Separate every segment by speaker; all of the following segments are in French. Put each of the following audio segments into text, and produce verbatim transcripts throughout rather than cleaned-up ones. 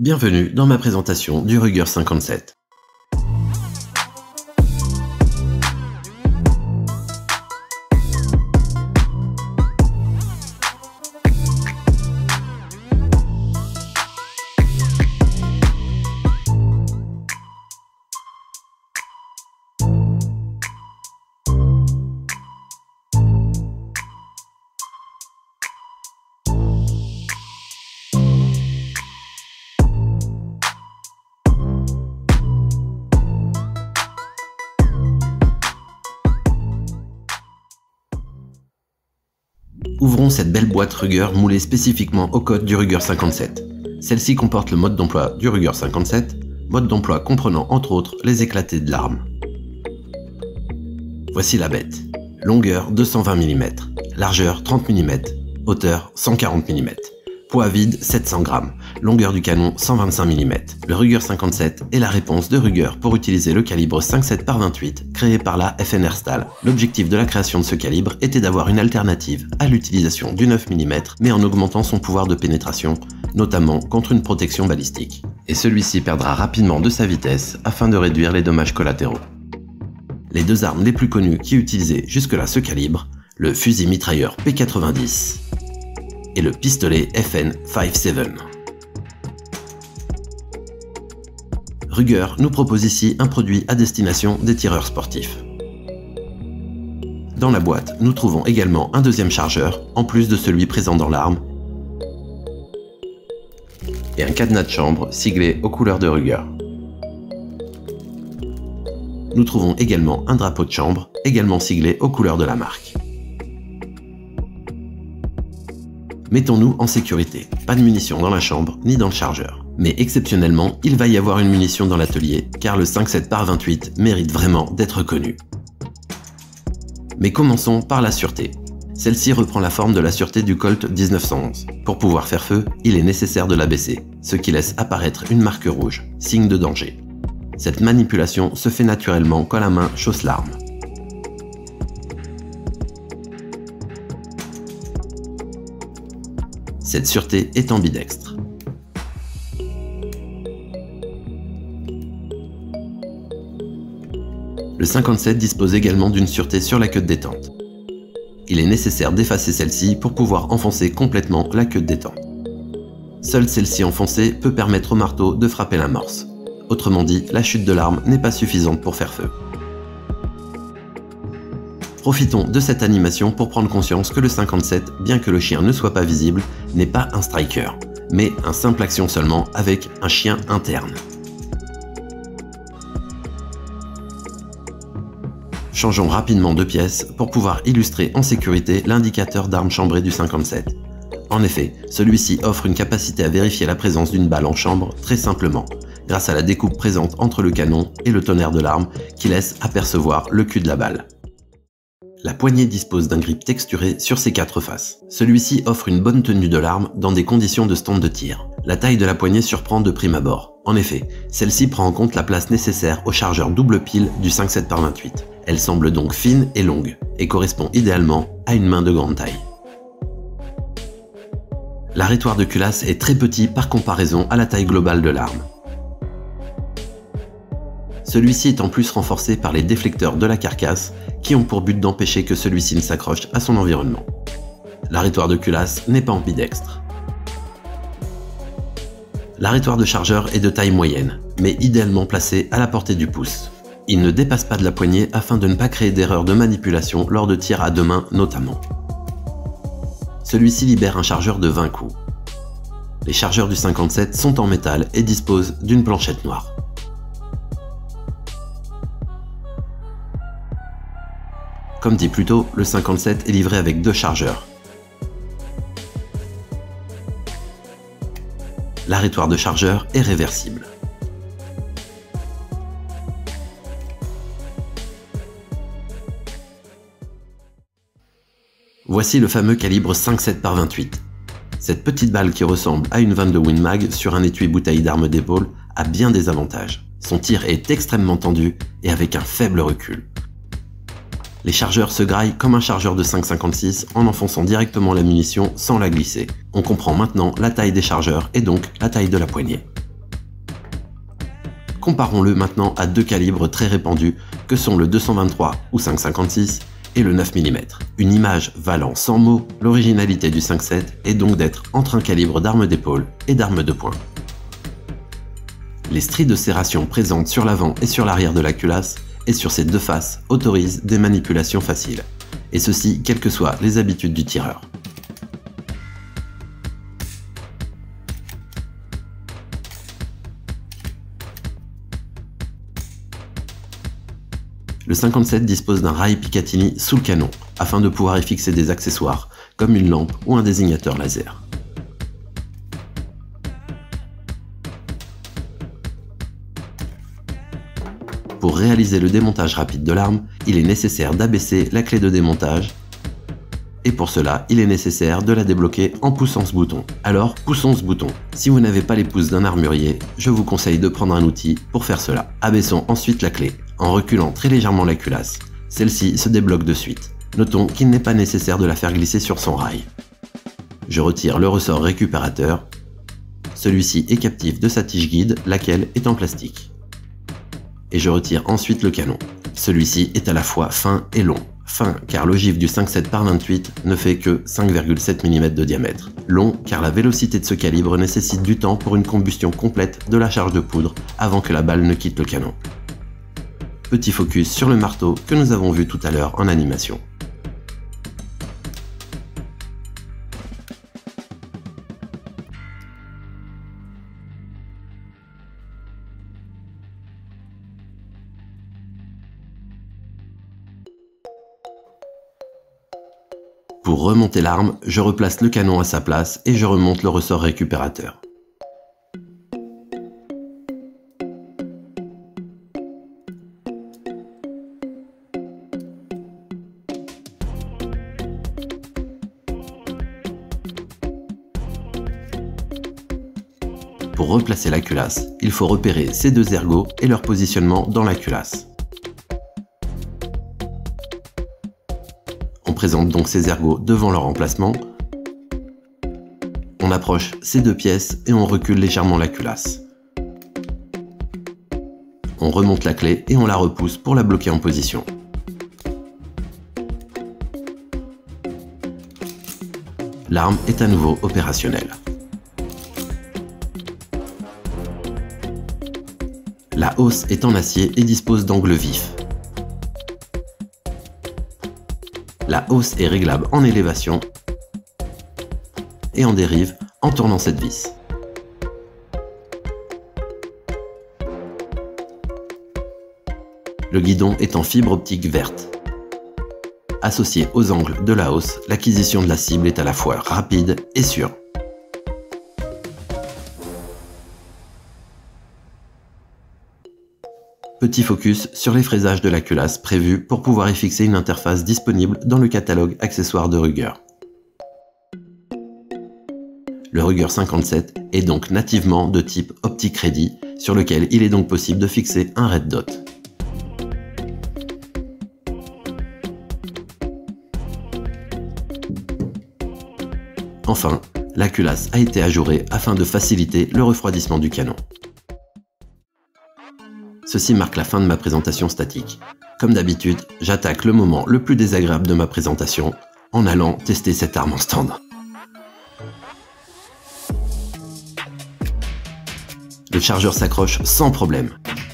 Speaker 1: Bienvenue dans ma présentation du Ruger cinquante-sept. Ouvrons cette belle boîte Ruger moulée spécifiquement au code du Ruger cinquante-sept. Celle-ci comporte le mode d'emploi du Ruger cinquante-sept, mode d'emploi comprenant entre autres les éclatés de l'arme. Voici la bête. Longueur deux cent vingt millimètres, largeur trente millimètres, hauteur cent quarante millimètres, poids vide sept cents grammes, longueur du canon cent vingt-cinq millimètres. Le Ruger cinquante-sept est la réponse de Ruger pour utiliser le calibre cinquante-sept par vingt-huit créé par la F N R Stahl. L'objectif de la création de ce calibre était d'avoir une alternative à l'utilisation du neuf millimètres mais en augmentant son pouvoir de pénétration, notamment contre une protection balistique. Et celui-ci perdra rapidement de sa vitesse afin de réduire les dommages collatéraux. Les deux armes les plus connues qui utilisaient jusque-là ce calibre, le fusil mitrailleur P quatre-vingt-dix et le pistolet F N cinquante-sept. Ruger nous propose ici un produit à destination des tireurs sportifs. Dans la boîte, nous trouvons également un deuxième chargeur, en plus de celui présent dans l'arme, et un cadenas de chambre siglé aux couleurs de Ruger. Nous trouvons également un drapeau de chambre, également siglé aux couleurs de la marque. Mettons-nous en sécurité, pas de munitions dans la chambre ni dans le chargeur. Mais exceptionnellement, il va y avoir une munition dans l'atelier, car le cinquante-sept par vingt-huit mérite vraiment d'être connu. Mais commençons par la sûreté. Celle-ci reprend la forme de la sûreté du Colt dix-neuf cent onze. Pour pouvoir faire feu, il est nécessaire de l'abaisser, ce qui laisse apparaître une marque rouge, signe de danger. Cette manipulation se fait naturellement quand la main chausse l'arme. Cette sûreté est ambidextre. Le cinquante-sept dispose également d'une sûreté sur la queue de détente. Il est nécessaire d'effacer celle-ci pour pouvoir enfoncer complètement la queue de détente. Seule celle-ci enfoncée peut permettre au marteau de frapper l'amorce. Autrement dit, la chute de l'arme n'est pas suffisante pour faire feu. Profitons de cette animation pour prendre conscience que le cinquante-sept, bien que le chien ne soit pas visible, n'est pas un striker, mais un simple action seulement avec un chien interne. Changeons rapidement de pièce pour pouvoir illustrer en sécurité l'indicateur d'arme chambrée du cinquante-sept. En effet, celui-ci offre une capacité à vérifier la présence d'une balle en chambre très simplement, grâce à la découpe présente entre le canon et le tonnerre de l'arme qui laisse apercevoir le cul de la balle. La poignée dispose d'un grip texturé sur ses quatre faces. Celui-ci offre une bonne tenue de l'arme dans des conditions de stand de tir. La taille de la poignée surprend de prime abord. En effet, celle-ci prend en compte la place nécessaire au chargeur double pile du cinquante-sept par vingt-huit. Elle semble donc fine et longue, et correspond idéalement à une main de grande taille. L'arrêtoir de culasse est très petit par comparaison à la taille globale de l'arme. Celui-ci est en plus renforcé par les déflecteurs de la carcasse qui ont pour but d'empêcher que celui-ci ne s'accroche à son environnement. L'arrêtoir de culasse n'est pas ambidextre. L'arrêtoir de chargeur est de taille moyenne, mais idéalement placé à la portée du pouce. Il ne dépasse pas de la poignée afin de ne pas créer d'erreur de manipulation lors de tirs à deux mains notamment. Celui-ci libère un chargeur de vingt coups. Les chargeurs du cinquante-sept sont en métal et disposent d'une planchette noire. Comme dit plus tôt, le cinquante-sept est livré avec deux chargeurs. L'arrêtoir de chargeur est réversible. Voici le fameux calibre cinquante-sept par vingt-huit. Cette petite balle qui ressemble à une vanne de Win Mag sur un étui bouteille d'armes d'épaule a bien des avantages. Son tir est extrêmement tendu et avec un faible recul. Les chargeurs se graillent comme un chargeur de cinq cinquante-six en enfonçant directement la munition sans la glisser. On comprend maintenant la taille des chargeurs et donc la taille de la poignée. Comparons-le maintenant à deux calibres très répandus que sont le deux cent vingt-trois ou cinq cinquante-six et le neuf millimètres. Une image valant cent mots, l'originalité du cinq sept est donc d'être entre un calibre d'arme d'épaule et d'arme de poing. Les stries de serration présentes sur l'avant et sur l'arrière de la culasse et sur ses deux faces autorisent des manipulations faciles, et ceci quelles que soient les habitudes du tireur. Le cinquante-sept dispose d'un rail Picatinny sous le canon, afin de pouvoir y fixer des accessoires, comme une lampe ou un désignateur laser. Pour réaliser le démontage rapide de l'arme, il est nécessaire d'abaisser la clé de démontage, et pour cela, il est nécessaire de la débloquer en poussant ce bouton. Alors, poussons ce bouton. Si vous n'avez pas les pouces d'un armurier, je vous conseille de prendre un outil pour faire cela. Abaissons ensuite la clé, en reculant très légèrement la culasse. Celle-ci se débloque de suite. Notons qu'il n'est pas nécessaire de la faire glisser sur son rail. Je retire le ressort récupérateur. Celui-ci est captif de sa tige guide, laquelle est en plastique. Et je retire ensuite le canon. Celui-ci est à la fois fin et long. Fin car l'ogive du cinq sept par vingt-huit ne fait que cinq virgule sept millimètres de diamètre. Long car la vélocité de ce calibre nécessite du temps pour une combustion complète de la charge de poudre avant que la balle ne quitte le canon. Petit focus sur le marteau que nous avons vu tout à l'heure en animation. Pour remonter l'arme, je replace le canon à sa place et je remonte le ressort récupérateur. Pour replacer la culasse, il faut repérer ces deux ergots et leur positionnement dans la culasse. On présente donc ces ergots devant leur emplacement. On approche ces deux pièces et on recule légèrement la culasse. On remonte la clé et on la repousse pour la bloquer en position. L'arme est à nouveau opérationnelle. La hausse est en acier et dispose d'angles vifs. La hausse est réglable en élévation et en dérive en tournant cette vis. Le guidon est en fibre optique verte. Associé aux angles de la hausse, l'acquisition de la cible est à la fois rapide et sûre. Petit focus sur les fraisages de la culasse prévus pour pouvoir y fixer une interface disponible dans le catalogue accessoires de Ruger. Le Ruger cinquante-sept est donc nativement de type optique ready, sur lequel il est donc possible de fixer un red dot. Enfin, la culasse a été ajourée afin de faciliter le refroidissement du canon. Ceci marque la fin de ma présentation statique. Comme d'habitude, j'attaque le moment le plus désagréable de ma présentation en allant tester cette arme en stand. Le chargeur s'accroche sans problème.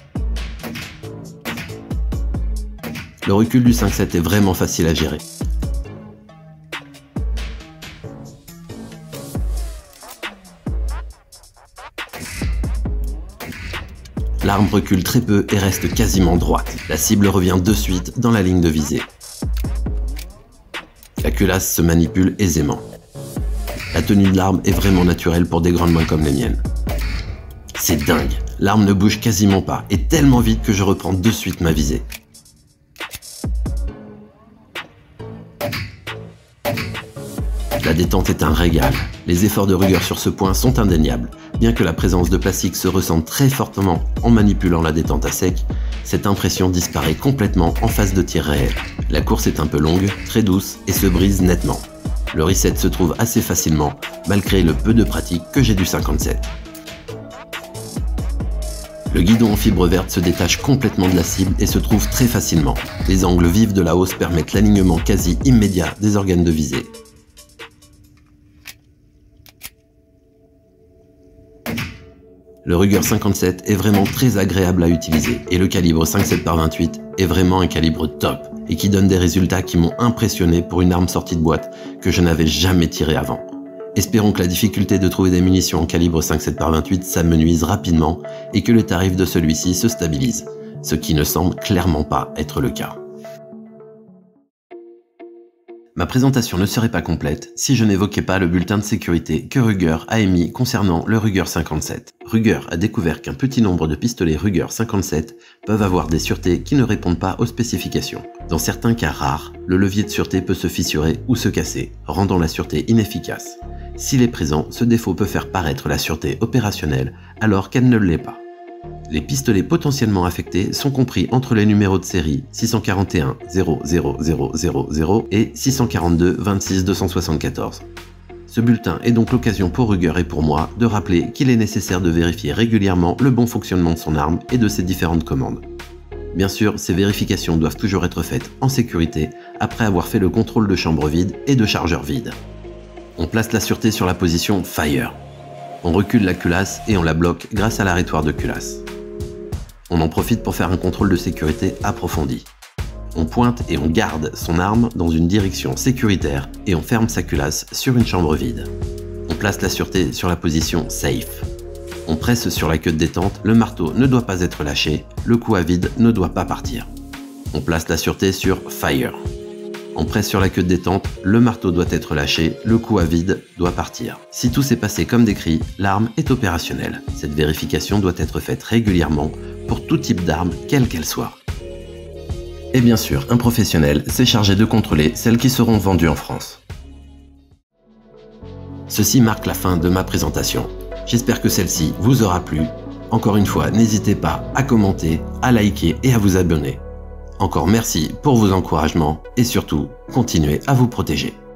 Speaker 1: Le recul du cinq sept est vraiment facile à gérer. L'arme recule très peu et reste quasiment droite. La cible revient de suite dans la ligne de visée. La culasse se manipule aisément. La tenue de l'arme est vraiment naturelle pour des grandes mains comme les miennes. C'est dingue, l'arme ne bouge quasiment pas et tellement vite que je reprends de suite ma visée. La détente est un régal. Les efforts de Ruger sur ce point sont indéniables. Bien que la présence de plastique se ressente très fortement en manipulant la détente à sec, cette impression disparaît complètement en phase de tir réel. La course est un peu longue, très douce et se brise nettement. Le reset se trouve assez facilement, malgré le peu de pratique que j'ai du cinquante-sept. Le guidon en fibre verte se détache complètement de la cible et se trouve très facilement. Les angles vifs de la hausse permettent l'alignement quasi immédiat des organes de visée. Le Ruger cinquante-sept est vraiment très agréable à utiliser et le calibre cinq sept par vingt-huit est vraiment un calibre top et qui donne des résultats qui m'ont impressionné pour une arme sortie de boîte que je n'avais jamais tirée avant. Espérons que la difficulté de trouver des munitions en calibre cinq sept par vingt-huit s'amenuise rapidement et que le tarif de celui-ci se stabilise, ce qui ne semble clairement pas être le cas. Ma présentation ne serait pas complète si je n'évoquais pas le bulletin de sécurité que Ruger a émis concernant le Ruger cinquante-sept. Ruger a découvert qu'un petit nombre de pistolets Ruger cinquante-sept peuvent avoir des sûretés qui ne répondent pas aux spécifications. Dans certains cas rares, le levier de sûreté peut se fissurer ou se casser, rendant la sûreté inefficace. S'il est présent, ce défaut peut faire paraître la sûreté opérationnelle alors qu'elle ne l'est pas. Les pistolets potentiellement affectés sont compris entre les numéros de série six cent quarante et un zéro zéro zéro zéro zéro et six cent quarante-deux vingt-six deux cent soixante-quatorze. Ce bulletin est donc l'occasion pour Ruger et pour moi de rappeler qu'il est nécessaire de vérifier régulièrement le bon fonctionnement de son arme et de ses différentes commandes. Bien sûr, ces vérifications doivent toujours être faites en sécurité après avoir fait le contrôle de chambre vide et de chargeur vide. On place la sûreté sur la position Fire. On recule la culasse et on la bloque grâce à l'arrêtoir de culasse. On en profite pour faire un contrôle de sécurité approfondi. On pointe et on garde son arme dans une direction sécuritaire et on ferme sa culasse sur une chambre vide. On place la sûreté sur la position Safe. On presse sur la queue de détente, le marteau ne doit pas être lâché, le coup à vide ne doit pas partir. On place la sûreté sur Fire. On presse sur la queue de détente, le marteau doit être lâché, le coup à vide doit partir. Si tout s'est passé comme décrit, l'arme est opérationnelle. Cette vérification doit être faite régulièrement pour tout type d'arme, quelle qu'elle soit. Et bien sûr, un professionnel s'est chargé de contrôler celles qui seront vendues en France. Ceci marque la fin de ma présentation. J'espère que celle-ci vous aura plu. Encore une fois, n'hésitez pas à commenter, à liker et à vous abonner. Encore merci pour vos encouragements et surtout, continuez à vous protéger.